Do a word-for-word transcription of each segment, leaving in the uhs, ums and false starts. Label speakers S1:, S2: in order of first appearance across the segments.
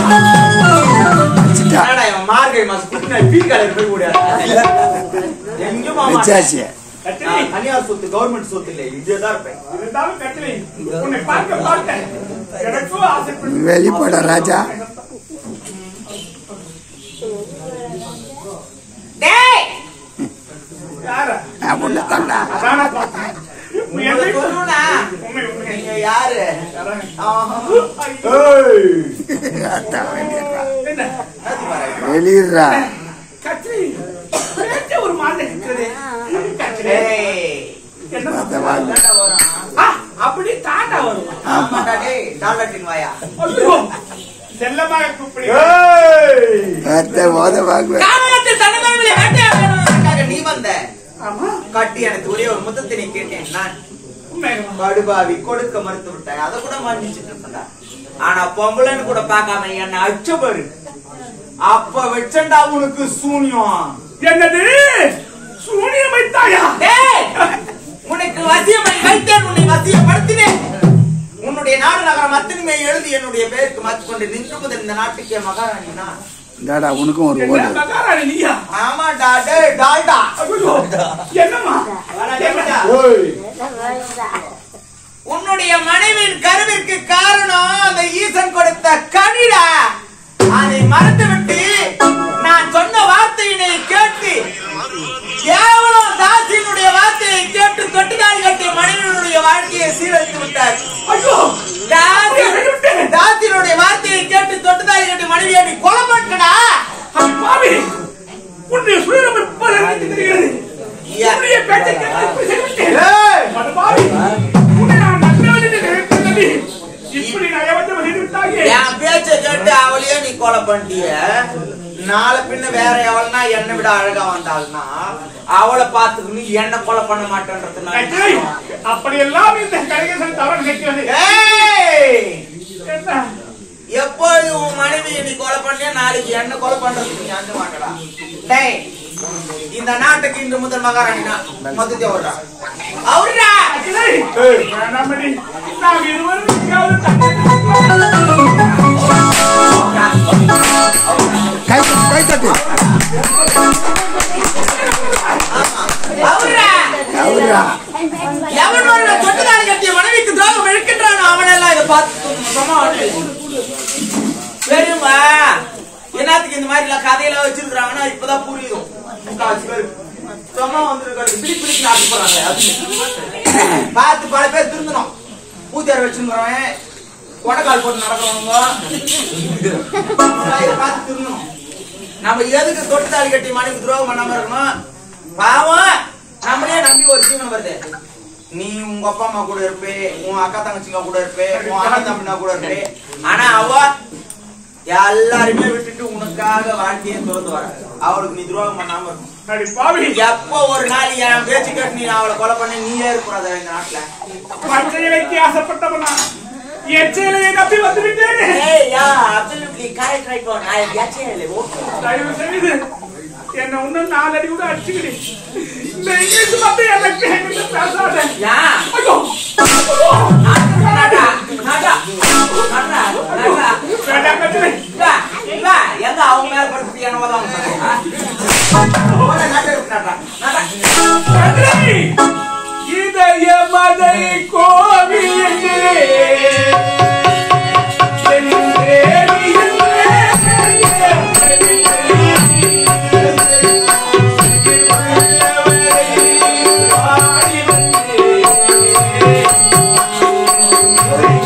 S1: மார்கை மாசம் பீ கலர் போய் கூடாது எங்கேயும் மாமா தனியார் சொத்து கவர்மெண்ட் சொத்து இல்லை இதுதான் இருப்பேன்
S2: வெளிப்பட ராஜா
S1: யாரு
S2: வெளியிடுறா
S3: ஒரு மாதிரி அப்படி தாண்டா வரும்
S1: வாயா
S3: செல்லமாக கூப்பிடு
S1: நீ வந்த கட்டி எனக்கு ஒரே ஒரு முத்தத்தை நீ கேட்டேன் நான் படுபாவி கொடுக்க மறுத்து விட்டேன் அதை கூட மன்னிச்சுட்டு இருந்தா ஆனா பொம்பளைன்னு கூட பாக்காம என்ன அச்ச பாரு அப்ப வச்சண்டா உனக்கு சூனியம்
S3: என்னது சூனியம் வைத்தாயா
S1: உனக்கு வசியமை வைத்தேன் உன்னை வசியப்படுத்தினேன் உன்னுடைய நாடு நகரம் அத்தனையுமே எழுதி என்னுடைய பெயருக்கு மாற்றிக்கொண்டு நின்று இந்த நாட்டுக்கே மகாராணினா
S2: டாடா உனக்கும் ஒரு ஓடு
S3: மகாராணி நீயா
S1: ஆமாடா டேய் டால்டா
S3: என்னம்மா
S1: உன்னுடைய மனைவியின் கருவிற்கு காரணம் அந்த ஈசன் கொடுத்த கனிடா அதை மறந்துவிட்டு நான் சொன்ன வார்த்தையினை கேட்டு கேவலம் தாசியினுடைய வார்த்தையை கேட்டு தொட்டுதால் கட்டிய மனைவியினுடைய வாழ்க்கையை சீரழித்து விட்டார் தாசியினுடைய வார்த்தையை கேட்டு தொட்டுதால் கட்டிய மனைவியை நீ கொலை பண்ணடா
S3: பாவி உன்னுடைய சுயரம் தெரிகிறது உன்னுடைய பேச்சை கேட்டு பாவி உன்னை நான் நல்லாவே நினைத்தேன் இப்படி நான் எவத்தை விட்டாயே
S1: என் பேச்சை கேட்டு அவளையே நீ கொலை பண்ணிய நாளை பின்ன வேற எவள்னா என்னை விட அழகா வந்தாள்னா அவளை பார்த்துக்கணும் என்ன கொலை பண்ண மாட்டேன்றது
S3: அப்படி எல்லாம் இந்த கரிகேசன் தவறு நினைக்கிறது
S1: எப்போது உன் மனைவி நீ கொலை பண்ணியா நாளைக்கு என்ன கொலை பண்றதுக்கு நீ அந்த மாட்டடா டேய் இந்த நாட்டுக்கு இன்று முதல் மகாராணினா மொத்தத்தை அவர்டா அவர்டா
S3: நாம் இருவரும்
S2: கை கை தட்டு
S1: அவர்டா
S2: அவரா
S1: எவன் ஒரு தொட்டுதால் கட்டிய மனைவிக்கு துரோகம் இழுக்கின்றானோ அவனெல்லாம் இதை பார்த்து பெருமா என்னத்துக்கு இந்த மாதிரி எல்லாம் கதையெல்லாம் வச்சிருக்காங்கன்னா இப்பதான் புரியுதும் பார்த்து பல பேர் திருந்தணும் பூத்தியார் வச்சிருக்கிறவன் கொடைக்கால் போட்டு நடக்கிறவங்க பார்த்து திருந்தணும் நம்ம எதுக்கு தொட்டுதால் கட்டி மனைவி துரோகம் பண்ணாம இருக்கணும் பாவம் நம்மளே நம்பி ஒரு ஜீவனம் வருது நீ உங்க அப்பா அம்மா கூட இருப்பே உன் அக்கா தங்கச்சிங்க கூட இருப்பே உன் அண்ணன் தம்பினா கூட இருப்பே ஆனா அவ எல்லாருமே விட்டுட்டு உனக்காக வாழ்க்கையை திறந்து வர அவளுக்கு நீ துரோகம் பண்ணாம இருக்கும் எப்ப ஒரு நாள் என் பேச்சு கேட்டு நீ அவளை கொலை பண்ணி நீயே இருக்கூடாது இந்த நாட்டுல
S3: பச்சையிலைக்கு ஆசைப்பட்டவனா எச்சையிலையை நம்பி வந்து விட்டேன் என்ன ஒன்னும் நாலு அடி கூட அடிச்சுக்கிடு இந்த இங்கிலீஷ் மட்டும் எனக்கு எங்கிட்ட பேசாத
S1: எங்க அவங்க மேல படுத்து
S3: இதய மதை கோவிலே
S1: Hey!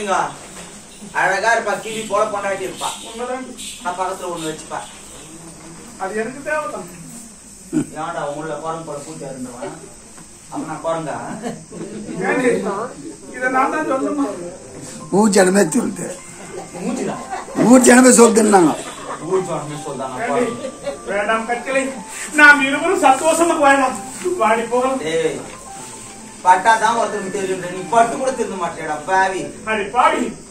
S1: வச்சுங்க அழகா இருப்பா கிளி போல கொண்டாடி இருப்பா
S3: உண்மைதான்.
S1: நான் பக்கத்துல ஒண்ணு வச்சுப்பா
S3: அது எனக்கு தேவைதான்.
S1: ஏன்டா உங்கள குரங்கு போல கூட்டி இருந்தவன் அப்ப நான் குரங்கா
S3: ஏண்டி, இதை நான் தான் சொல்லணுமா?
S2: ஊர் ஜனமே சொல்லுது
S1: மூச்சுடா
S2: ஊர் ஜனமே சொல்லுதுன்னாங்க.
S1: ஊர் சொன்ன சொல்றாங்க
S3: ஏண்டி, வேண்டாம் கற்களை, நாம் இருவரும் சந்தோஷமா வாழலாம். வாடி போகலாம்.
S1: ஏய் பட்டாதான் ஒருத்தருக்கு தெரியும் நீ பட்டு கூட திருந்த மாட்டேடா பாவி
S3: அடி பாவி,